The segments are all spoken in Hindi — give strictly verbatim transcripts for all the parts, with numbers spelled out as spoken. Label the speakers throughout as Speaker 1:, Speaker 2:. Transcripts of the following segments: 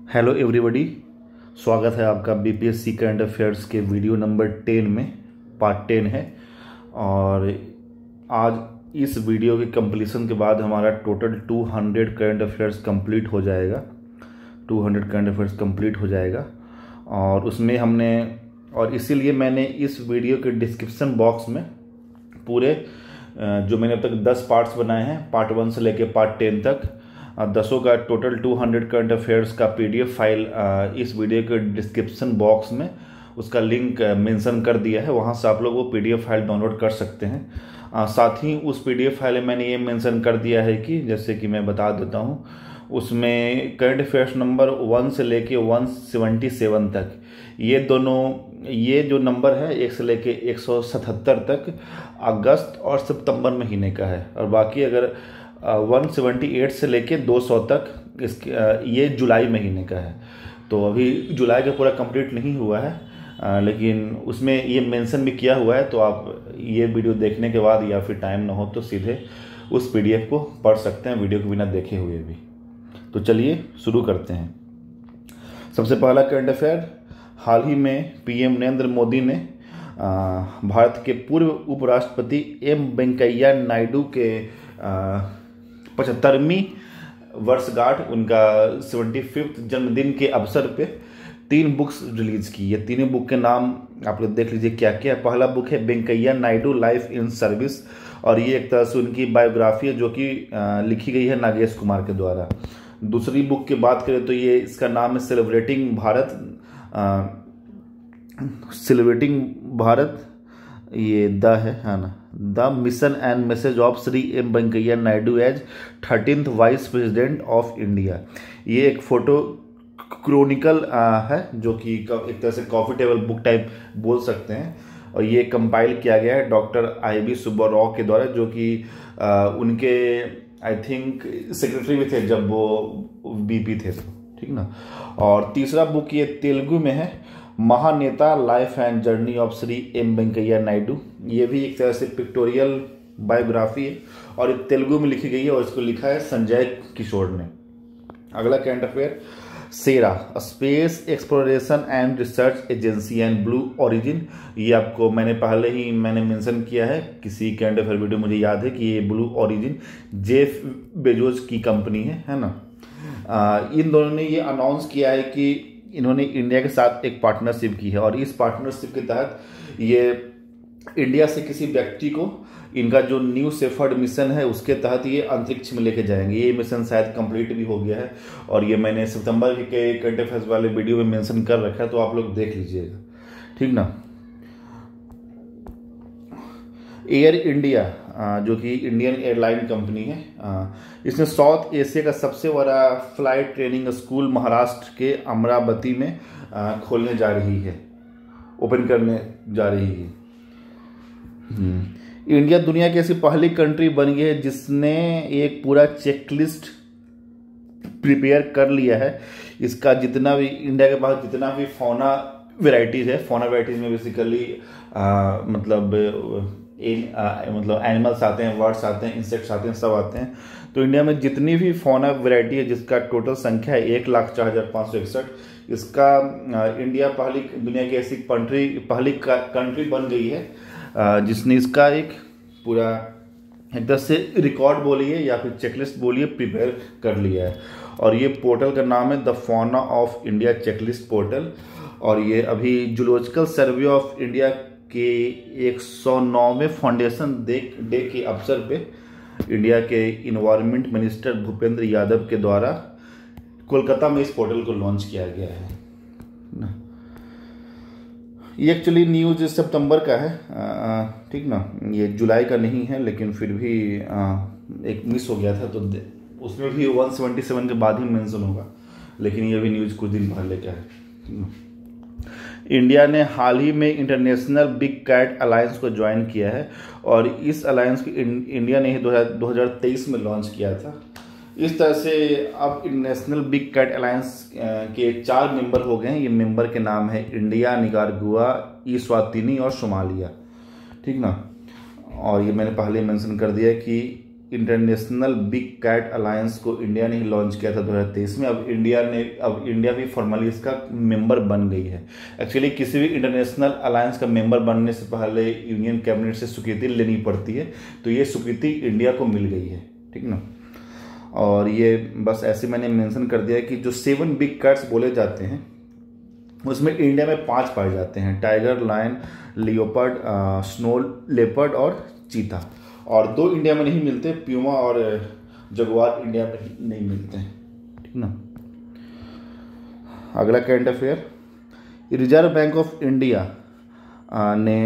Speaker 1: हेलो एवरीबॉडी, स्वागत है आपका बीपीएससी करंट अफेयर्स के वीडियो नंबर टेन में। पार्ट टेन है और आज इस वीडियो के कंप्लीशन के बाद हमारा total two hundred current affairs complete हो जाएगा। Two hundred current affairs complete हो जाएगा और उसमें हमने और इसीलिए मैंने इस वीडियो के डिस्क्रिप्शन बॉक्स में पूरे जो मैंने अब तक दस पार्ट्स बनाए हैं, पार्ट वन से लेके पार्ट टेन तक दसों का total two hundred current affairs का पीडीएफ फाइल इस वीडियो के डिस्क्रिप्शन बॉक्स में उसका लिंक मेंशन कर दिया है। वहां से आप लोग वो पीडीएफ फाइल डाउनलोड कर सकते हैं। साथ ही उस पीडीएफ फाइल में मैंने ये मेंशन कर दिया है कि जैसे कि मैं बता देता हूँ, उसमें करंट अफेयर्स नंबर वन से लेके वन सेवेंटी सेवन तक ये दोनों ये जो नंबर है एक से लेके एक सौ सतहत्तर तक अगस्त और सितंबर महीने का है, और बाकी अगर वन सेवेंटी एट से लेके दो सौ तक इसके ये जुलाई महीने का है। तो अभी जुलाई का पूरा कंप्लीट नहीं हुआ है, आ, लेकिन उसमें ये मेंशन भी किया हुआ है। तो आप ये वीडियो देखने के बाद या फिर टाइम ना हो तो सीधे उस पीडीएफ को पढ़ सकते हैं वीडियो को बिना देखे हुए भी। तो चलिए शुरू करते हैं। सबसे पहला करंट अफेयर, हाल ही में पीएम नरेंद्र मोदी ने आ, भारत के पूर्व उपराष्ट्रपति एम वेंकैया नायडू के पचहत्तरवीं वर्षगांठ, उनका सेवेंटी फिफ्थ जन्मदिन के अवसर पे तीन बुक्स रिलीज की। ये तीनों बुक के नाम आप लोग देख लीजिए क्या क्या है। पहला बुक है Venkaiah Naidu life in service, और ये एक तरह से उनकी बायोग्राफी है जो कि लिखी गई है नागेश कुमार के द्वारा। दूसरी बुक की बात करें तो ये इसका नाम है सेलिब्रेटिंग भारत सेलिब्रेटिंग भारत ये द है है ना the mission and message of Shri M Venkaiah Naidu as thirteenth vice president of India. ये एक फोटो क्रोनिकल है जो कि एक तरह से कॉफी टेबल बुक टाइप बोल सकते हैं, और ये कंपाइल किया गया है doctor I B Subba Rao के द्वारा, जो कि उनके आई थिंक सेक्रेटरी भी थे जब वो बीपी थे, ठीक ना। और तीसरा बुक ये तेलुगु में है, Mahaneta life and journey of Shri M Venkaiah Naidu. ये भी एक तरह से पिक्टोरियल बायोग्राफी है और तेलुगु में लिखी गई है और इसको लिखा है संजय किशोर ने। अगला current affair, SERA space exploration and research agency and Blue Origin. ये आपको मैंने पहले ही मैंने मेंशन किया है किसी करंट अफेयर वीडियो, मुझे याद है कि ये ब्लू ओरिजिन जेफ बेजोस की कंपनी है है ना। आ, इन दोनों ने ये अनाउंस किया है कि इन्होंने इंडिया के साथ एक पार्टनरशिप की है, और इस पार्टनरशिप के तहत ये इंडिया से किसी व्यक्ति को इनका जो न्यू सेफर्ड मिशन है उसके तहत ये अंतरिक्ष में लेके जाएंगे। ये मिशन शायद कंप्लीट भी हो गया है और ये मैंने सितंबर के करंट अफेयर्स वाले वीडियो में मेंशन कर रखा है, तो आप लोग देख लीजिएगा, ठीक ना। एयर इंडिया जो कि इंडियन एयरलाइन कंपनी है, इसने साउथ एशिया का सबसे बड़ा फ्लाइट ट्रेनिंग स्कूल महाराष्ट्र के अमरावती में खोलने जा रही है, ओपन करने जा रही है। इंडिया दुनिया की ऐसी पहली कंट्री बन गई है जिसने एक पूरा चेकलिस्ट प्रिपेयर कर लिया है। इसका जितना भी इंडिया के पास जितना भी फौना वेराइटीज है, फौना वेराइटीज में बेसिकली मतलब इन आ, मतलब एनिमल्स आते हैं, बर्ड्स आते हैं, इंसेक्ट्स आते हैं, सब आते हैं। तो इंडिया में जितनी भी फौना वैरायटी है जिसका टोटल संख्या है एक लाख चार हजार पाँच सौ इकसठ, इसका आ, इंडिया पहली दुनिया की ऐसी कंट्री पहली कंट्री बन गई है आ, जिसने इसका एक पूरा एक तरह से रिकॉर्ड बोलिए या फिर चेकलिस्ट बोलिए प्रिपेयर कर लिया है। और ये पोर्टल का नाम है the fauna of India checklist portal, और ये अभी जूलॉजिकल सर्वे ऑफ इंडिया के एक सौ नौवें फाउंडेशन डे डे के अवसर पे इंडिया के इन्वायरमेंट मिनिस्टर भूपेंद्र यादव के द्वारा कोलकाता में इस पोर्टल को लॉन्च किया गया है। ये एक्चुअली न्यूज सितंबर का है, ठीक ना, ये जुलाई का नहीं है, लेकिन फिर भी आ, एक मिस हो गया था तो उसमें भी वन सेवेंटी सेवन के बाद ही मेंशन होगा, लेकिन ये भी न्यूज कुछ दिन पहले का है। इंडिया ने हाल ही में इंटरनेशनल बिग कैट अलायंस को ज्वाइन किया है, और इस अलायंस को इंडिया ने ही दो हज़ार तेईस में लॉन्च किया था। इस तरह से अब इंटरनेशनल बिग कैट अलायंस के चार मेंबर हो गए हैं। ये मेंबर के नाम है इंडिया, निकारागुआ, इस्वातिनी और सोमालिया, ठीक ना। और ये मैंने पहले मेंशन कर दिया कि इंटरनेशनल बिग कैट अलायंस को इंडिया ने ही लॉन्च किया था दो हज़ार तेईस में। अब इंडिया ने अब इंडिया भी फॉर्मली इसका मेंबर बन गई है। एक्चुअली किसी भी इंटरनेशनल अलायंस का मेंबर बनने से पहले यूनियन कैबिनेट से स्वीकृति लेनी पड़ती है, तो ये स्वीकृति इंडिया को मिल गई है, ठीक ना। और ये बस ऐसे मैंने मेंशन कर दिया कि जो सेवन बिग कैट्स बोले जाते हैं उसमें इंडिया में पांच पाए जाते हैं, tiger, lion, leopard, snow leopard और चीता। और दो इंडिया में नहीं मिलते, प्यूमा और जगुआर इंडिया में नहीं मिलते हैं, ठीक ना। अगला current affair, Reserve Bank of India ने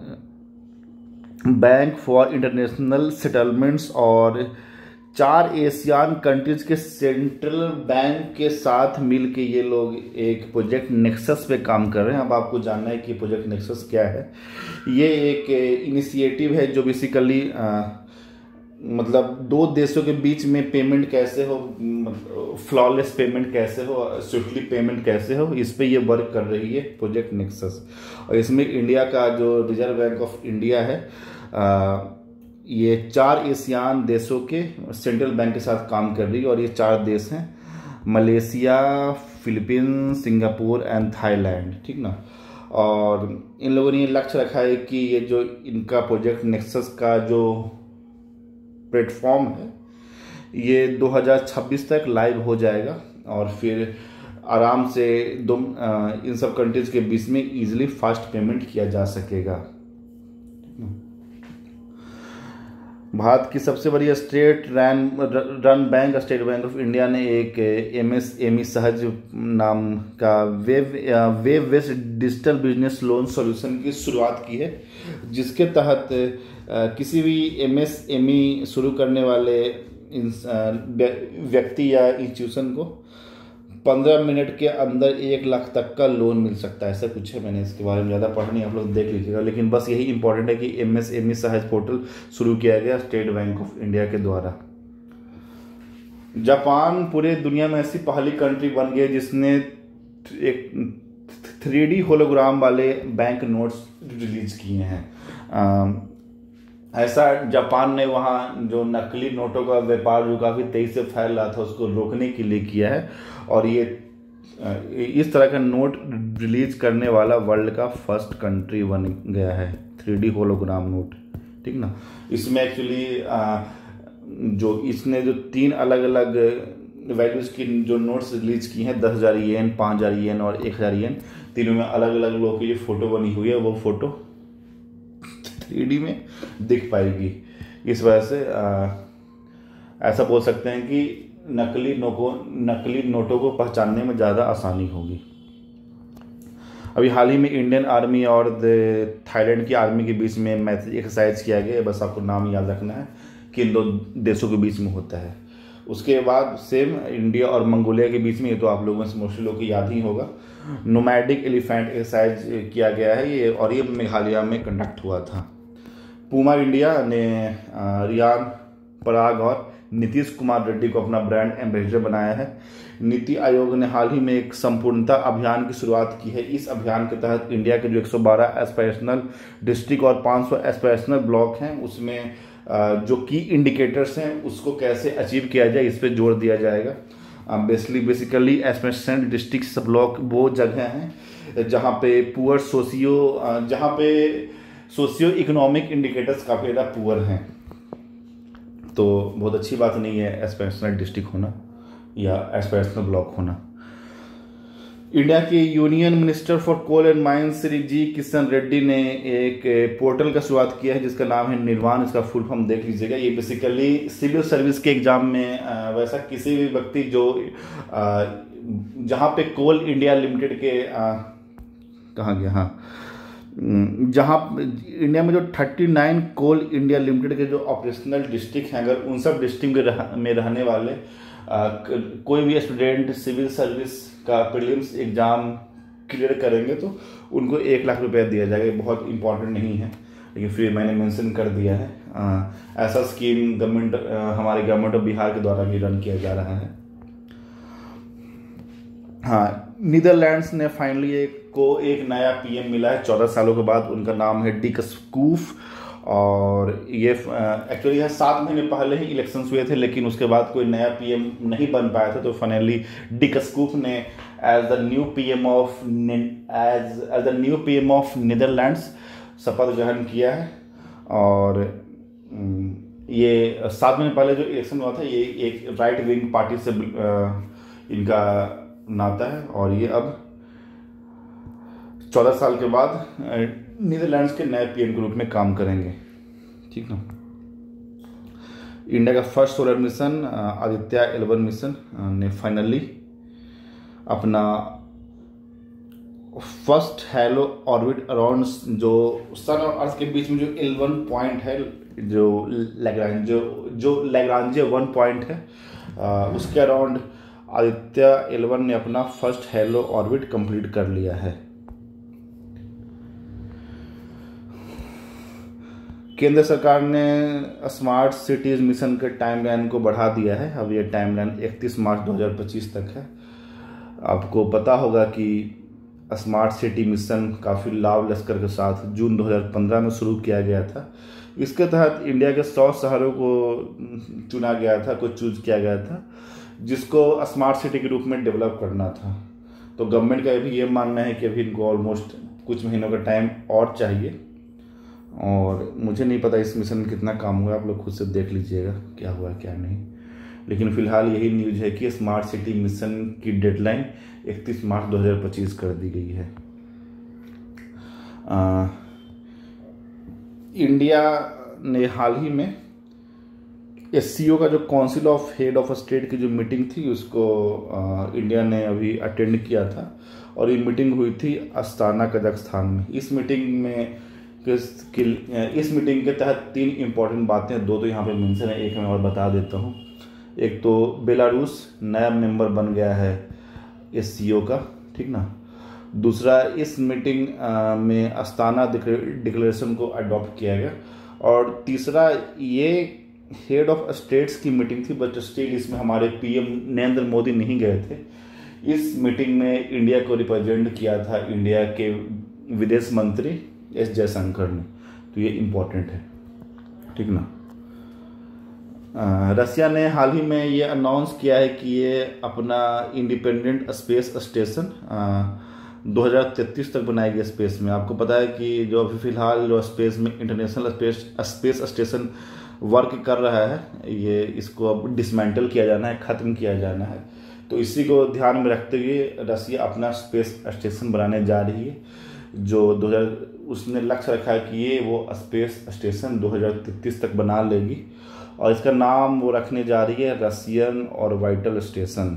Speaker 1: बैंक फॉर इंटरनेशनल सेटलमेंट्स और चार एशियान कंट्रीज के सेंट्रल बैंक के साथ मिलके ये लोग एक प्रोजेक्ट नेक्सस पे काम कर रहे हैं। अब आपको जानना है कि प्रोजेक्ट नेक्सस क्या है। ये एक इनिशिएटिव है जो बेसिकली मतलब दो देशों के बीच में पेमेंट कैसे हो, फ्लॉलेस पेमेंट कैसे हो, स्विफ्टली पेमेंट कैसे हो, इस पे ये वर्क कर रही है प्रोजेक्ट नेक्सस। और इसमें इंडिया का जो रिजर्व बैंक ऑफ इंडिया है आ, ये चार एशियान देशों के सेंट्रल बैंक के साथ काम कर रही है। और ये चार देश हैं Malaysia, Philippines, Singapore and Thailand, ठीक ना। और इन लोगों ने ये लक्ष्य रखा है कि ये जो इनका प्रोजेक्ट नेक्सस का जो प्लेटफॉर्म है ये दो हज़ार छब्बीस तक लाइव हो जाएगा और फिर आराम से दो इन सब कंट्रीज के बीच में इजीली फास्ट पेमेंट किया जा सकेगा। भारत की सबसे बड़ी state run run bank State Bank of India ने एक एमएसएमई सहज नाम का web web based digital business loan solution की शुरुआत की है, जिसके तहत किसी भी एमएसएमई शुरू करने वाले व्यक्ति या इंस्टीट्यूशन को पंद्रह मिनट के अंदर एक लाख तक का लोन मिल सकता है। ऐसा कुछ है, मैंने इसके बारे में ज़्यादा पढ़ा नहीं, आप लोग देख लीजिएगा। लेकिन बस यही इंपॉर्टेंट है कि एमएसएमई सहज पोर्टल शुरू किया गया स्टेट बैंक ऑफ इंडिया के द्वारा। जापान पूरे दुनिया में ऐसी पहली कंट्री बन गई जिसने एक थ्री डी होलोग्राम वाले बैंक नोट्स रिलीज किए हैं। ऐसा जापान ने वहाँ जो नकली नोटों का व्यापार जो काफ़ी तेजी से फैल रहा था उसको रोकने के लिए किया है। और ये इस तरह का नोट रिलीज करने वाला वर्ल्ड का फर्स्ट कंट्री बन गया है, थ्री डी होलोग्राम नोट, ठीक ना। इसमें एक्चुअली जो इसने जो तीन अलग अलग वैल्यूज की जो नोट्स रिलीज की हैं, दस हज़ार येन, पाँच हज़ार येन और एक हज़ार येन, तीनों में अलग अलग लोगों की जो फोटो बनी हुई है वो फोटो थ्री डी में दिख पाएगी। इस वजह से आ, ऐसा बोल सकते हैं कि नकली नोटों नकली नोटों को पहचानने में ज़्यादा आसानी होगी। अभी हाल ही में इंडियन आर्मी और थाईलैंड की आर्मी के बीच में मैत्री एक्सरसाइज किया गया है, बस आपको नाम याद रखना है कि इन दो देशों के बीच में होता है। उसके बाद सेम इंडिया और मंगोलिया के बीच में, ये तो आप लोगों से मोस्टली लोग को याद ही होगा, नोमैडिक एलिफेंट एक्सरसाइज किया गया है ये, और ये मेघालय में कंडक्ट हुआ था। पूमा इंडिया ने रियान पराग और नीतीश कुमार रेड्डी को अपना ब्रांड एम्बेसडर बनाया है। नीति आयोग ने हाल ही में एक संपूर्णता अभियान की शुरुआत की है। इस अभियान के तहत इंडिया के जो एक सौ बारह एस्पिरेशनल डिस्ट्रिक्ट और पाँच सौ एस्पिरेशनल ब्लॉक हैं उसमें जो की इंडिकेटर्स हैं उसको कैसे अचीव किया जाए इस पर जोर दिया जाएगा। Basically basically aspirational district block वो जगह हैं जहाँ पे पुअर सोशियो जहाँ पे सोशियो इकोनॉमिक इंडिकेटर्स काफ़ी ज़्यादा पुअर हैं, तो बहुत अच्छी बात नहीं है एस्पिरेशनल डिस्ट्रिक्ट होना या एस्पिरेशनल ब्लॉक होना। इंडिया के union minister for coal and mines Shri G Kishan Reddy ने एक पोर्टल का शुरुआत किया है जिसका नाम है निर्वाण। इसका फुल फॉर्म देख लीजिएगा। ये बेसिकली सिविल सर्विस के एग्जाम में आ, वैसा किसी भी व्यक्ति जो जहाँ पे कोल इंडिया लिमिटेड के कहाँ गया हाँ जहाँ इंडिया में जो उनतालीस कोल इंडिया लिमिटेड के जो ऑपरेशनल डिस्ट्रिक्ट हैं, अगर उन सब डिस्ट्रिक्ट में, रह, में रहने वाले आ, कोई भी स्टूडेंट सिविल सर्विस का प्रीलिम्स एग्ज़ाम क्लियर करेंगे तो उनको एक लाख रुपया दिया जाएगा। बहुत इंपॉर्टेंट नहीं है लेकिन फिर मैंने मेंशन कर दिया है। आ, ऐसा स्कीम गवर्नमेंट हमारे गवर्नमेंट ऑफ बिहार के द्वारा भी रन किया जा रहा है। हाँ, नीदरलैंड्स ने फाइनली एक को एक नया पीएम मिला है चौदह सालों के बाद। उनका नाम है डिक स्कूफ और ये एक्चुअली यह सात महीने पहले ही इलेक्शंस हुए थे, लेकिन उसके बाद कोई नया पीएम नहीं बन पाया था। तो फाइनली डिक स्कूफ ने as the new PM of as as the new PM of Netherlands शपथ ग्रहण किया है। और ये सात महीने पहले जो इलेक्शन हुआ था, ये एक राइट विंग पार्टी से इनका नाता है, और ये अब चौदह साल के बाद नीदरलैंड्स के नए पीएम के रूप में काम करेंगे। ठीक ना। इंडिया का first solar mission Aditya L one mission ने फाइनली अपना फर्स्ट हेलो ऑर्बिट अराउंड जो सन और अर्थ के बीच में जो एल वन पॉइंट है, जो लैग्रांज जो जो लैग्रांज वन पॉइंट है, आ, उसके अराउंड आदित्य एल वन ने अपना फर्स्ट हेलो ऑर्बिट कंप्लीट कर लिया है। केंद्र सरकार ने स्मार्ट सिटीज मिशन के टाइमलाइन को बढ़ा दिया है। अब ये टाइमलाइन इकतीस मार्च दो हज़ार पच्चीस तक है। आपको पता होगा कि स्मार्ट सिटी मिशन काफ़ी लाभ लश्कर के साथ जून दो हज़ार पंद्रह में शुरू किया गया था। इसके तहत इंडिया के सौ शहरों को चुना गया था, को चूज किया गया था, जिसको स्मार्ट सिटी के रूप में डेवलप करना था। तो गवर्नमेंट का भी ये मानना है कि अभी इनको ऑलमोस्ट कुछ महीनों का टाइम और चाहिए, और मुझे नहीं पता इस मिशन में कितना काम हुआ। आप लोग खुद से देख लीजिएगा क्या हुआ क्या नहीं। लेकिन फिलहाल यही न्यूज़ है कि स्मार्ट सिटी मिशन की डेडलाइन इकतीस मार्च दो हज़ार पच्चीस कर दी गई है। आ, इंडिया ने हाल ही में एस सी ओ का जो council of head of state की जो मीटिंग थी, उसको आ, इंडिया ने अभी अटेंड किया था, और ये मीटिंग हुई थी अस्ताना कजाकिस्तान में। इस मीटिंग में इस मीटिंग के तहत तीन इम्पॉर्टेंट बातें, दो तो यहाँ पे मेंशन है, एक मैं और बता देता हूँ। एक तो बेलारूस नया मेंबर बन गया है एस सी ओ का, ठीक ना। दूसरा, इस मीटिंग में अस्ताना डिक्लेरेशन को अडॉप्ट किया गया। और तीसरा, ये हेड ऑफ स्टेट्स की मीटिंग थी, बट स्टिल इसमें हमारे पीएम नरेंद्र मोदी नहीं गए थे। इस मीटिंग में इंडिया को रिप्रेजेंट किया था इंडिया के विदेश मंत्री एस जयशंकर ने। तो ये इम्पोर्टेंट है, ठीक ना। रसिया ने हाल ही में ये अनाउंस किया है कि ये अपना इंडिपेंडेंट स्पेस स्टेशन दो हज़ार तैंतीस तक बनाएगी स्पेस में। आपको पता है कि जो अभी फिलहाल जो स्पेस में international space space station work कर रहा है, ये इसको अब डिसमेंटल किया जाना है, ख़त्म किया जाना है। तो इसी को ध्यान में रखते हुए रसिया अपना स्पेस स्टेशन बनाने जा रही है, जो दो हज़ार उसने लक्ष्य रखा है कि ये वो स्पेस स्टेशन दो हज़ार तैंतीस तक बना लेगी, और इसका नाम वो रखने जा रही है रशियन ऑर्बिटल स्टेशन।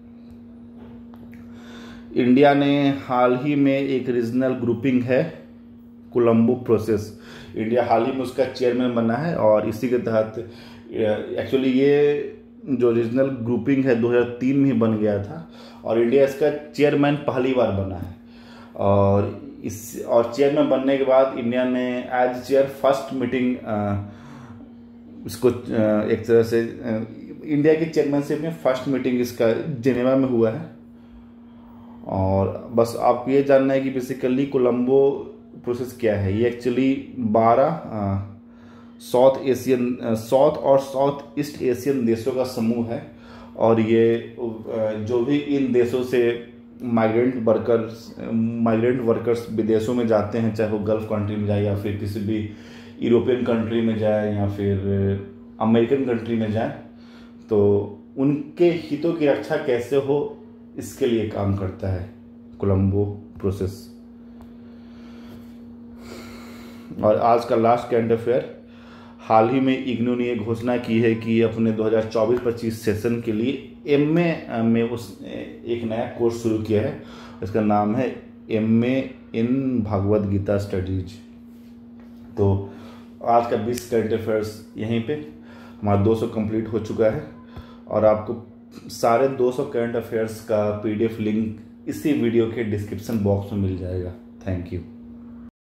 Speaker 1: इंडिया ने हाल ही में एक रीजनल ग्रुपिंग है कोलंबो प्रोसेस, इंडिया हाल ही में उसका चेयरमैन बना है, और इसी के तहत एक्चुअली ये जो रीजनल ग्रुपिंग है दो हज़ार तीन में ही बन गया था, और इंडिया इसका चेयरमैन पहली बार बना है। और इस और चेयरमैन बनने के बाद इंडिया ने एज चेयर फर्स्ट मीटिंग इसको एक तरह से इंडिया की चेयरमैनशिप में फर्स्ट मीटिंग इसका जेनेवा में हुआ है। और बस आपको ये जानना है कि बेसिकली कोलंबो प्रोसेस क्या है। ये एक्चुअली बारह साउथ एशियन साउथ और साउथ ईस्ट एशियन देशों का समूह है, और ये जो भी इन देशों से माइग्रेंट वर्कर्स माइग्रेंट वर्कर्स विदेशों में जाते हैं, चाहे वो गल्फ कंट्री में जाए या फिर किसी भी यूरोपियन कंट्री में जाए या फिर अमेरिकन कंट्री में जाए, तो उनके हितों की रक्षा कैसे हो, इसके लिए काम करता है कोलंबो प्रोसेस। और आज का लास्ट करंट अफेयर, हाल ही में इग्नू ने घोषणा की है कि अपने दो हज़ार चौबीस पच्चीस सेशन के लिए एमए में उस एक नया कोर्स शुरू किया है। इसका नाम है MA in Bhagavad Gita studies. तो आज का बीस करंट अफेयर्स यहीं पे हमारा दो सौ कंप्लीट हो चुका है, और आपको सारे दो सौ करंट अफेयर्स का पीडीएफ लिंक इसी वीडियो के डिस्क्रिप्शन बॉक्स में मिल जाएगा। Thank you.